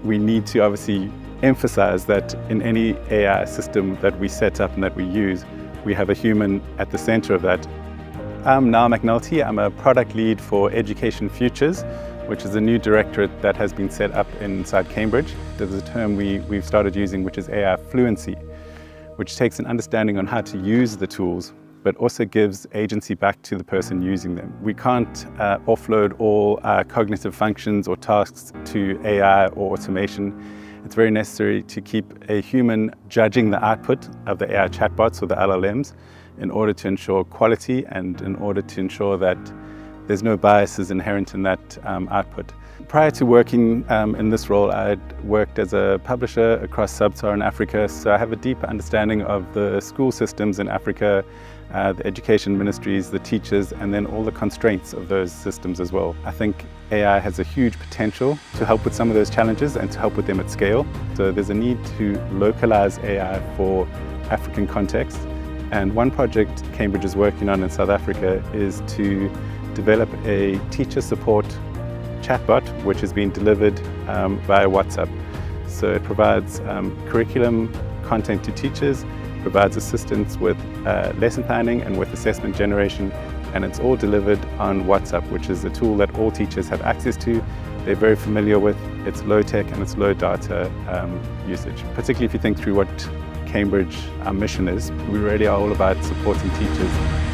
we need to obviously emphasize that in any AI system that we set up and that we use, we have a human at the center of that. I'm Niall McNulty. I'm a product lead for Education Futures, which is a new directorate that has been set up inside Cambridge. There's a term we've started using, which is AI fluency, which takes an understanding on how to use the tools, but also gives agency back to the person using them. We can't offload all cognitive functions or tasks to AI or automation. It's very necessary to keep a human judging the output of the AI chatbots or the LLMs in order to ensure quality and in order to ensure that there's no biases inherent in that output. Prior to working in this role, I'd worked as a publisher across sub-Saharan Africa, so I have a deep understanding of the school systems in Africa, the education ministries, the teachers, and then all the constraints of those systems as well. I think AI has a huge potential to help with some of those challenges and to help with them at scale. So there's a need to localize AI for African context. And one project Cambridge is working on in South Africa is to develop a teacher support chatbot which is being delivered via WhatsApp. So it provides curriculum content to teachers, provides assistance with lesson planning and with assessment generation, and it's all delivered on WhatsApp, which is a tool that all teachers have access to. They're very familiar with. It's low tech and it's low data usage. Particularly if you think through what Cambridge, our mission is, we really are all about supporting teachers